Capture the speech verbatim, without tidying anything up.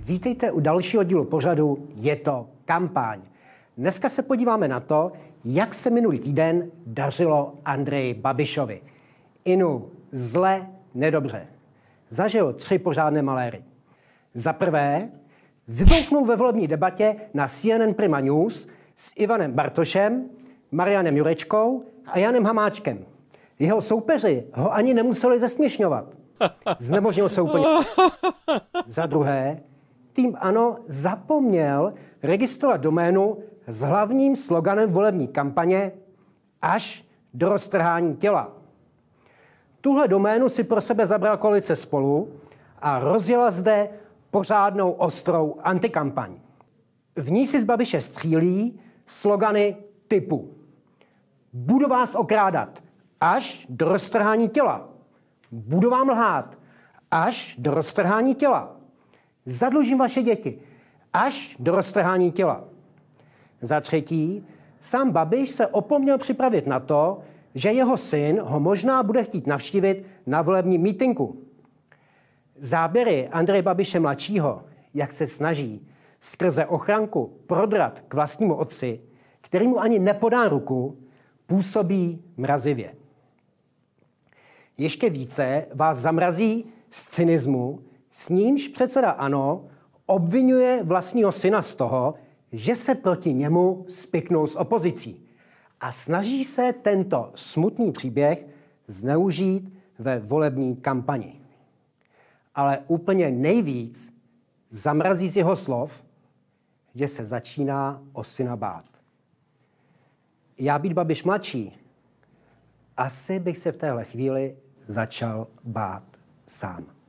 Vítejte u dalšího dílu pořadu Je to kampaň. Dneska se podíváme na to, jak se minulý týden dařilo Andreji Babišovi. Inu, zle, nedobře. Zažil tři pořádné maléry. Za prvé, vybouchnul ve volební debatě na C N N Prima News s Ivanem Bartošem, Marianem Jurečkou a Janem Hamáčkem. Jeho soupeři ho ani nemuseli zesměšňovat. Znemožnil se úplně. Za druhé, tým ANO zapomněl registrovat doménu s hlavním sloganem volební kampaně Až do roztrhání těla. Tuhle doménu si pro sebe zabral koalice Spolu a rozjela zde pořádnou ostrou antikampaň. V ní si z Babiše střílí slogany typu Budu vás okrádat až do roztrhání těla. Budu vám lhát až do roztrhání těla. Zadlužím vaše děti až do roztrhání těla. Za třetí, sám Babiš se opomněl připravit na to, že jeho syn ho možná bude chtít navštívit na volebním mítinku. Záběry Andreje Babiše mladšího, jak se snaží skrze ochranku prodrat k vlastnímu otci, který mu ani nepodá ruku, působí mrazivě. Ještě více vás zamrazí z cynismu, s nímž předseda ANO obvinuje vlastního syna z toho, že se proti němu spiknul s opozicí a snaží se tento smutný příběh zneužít ve volební kampani. Ale úplně nejvíc zamrazí z jeho slov, že se začíná o syna bát. Já být Babiš mladší, asi bych se v téhle chvíli začal bát sám.